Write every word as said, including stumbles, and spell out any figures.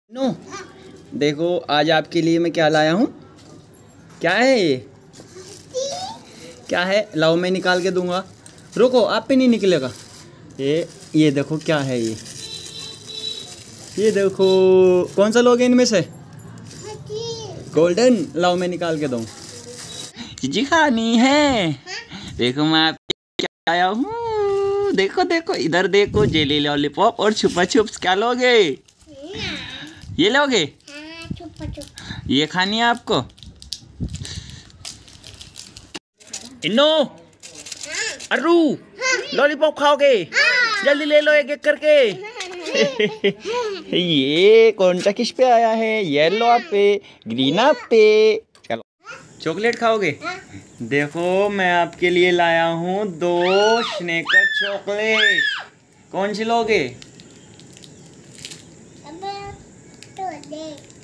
No देखो आज आपके लिए मैं क्या लाया हूँ। क्या है ये? क्या है? लाओ मैं निकाल के दूंगा। रुको, आप पे नहीं निकलेगा ये। ये देखो क्या है ये। ये देखो, कौन सा लोगे इनमें से? गोल्डन। लाओ मैं निकाल के दूँ। जी खानी है। देखो मैं आपके क्या आया हूँ। देखो देखो इधर देखो, जेली लॉलीपॉप और छुपा छुप्स। क्या लोगे? ये लोगे? छुपा छुप। ये खानी है आपको? इन्नो अर्रू लॉलीपॉप खाओगे? जल्दी ले लो एक एक करके। ये कौन सा किस पे आया है? येलो आप पे, ग्रीन आप पे। चलो चॉकलेट खाओगे? देखो मैं आपके लिए लाया हूँ दो स्नेकर चॉकलेट। कौन सी लोगे?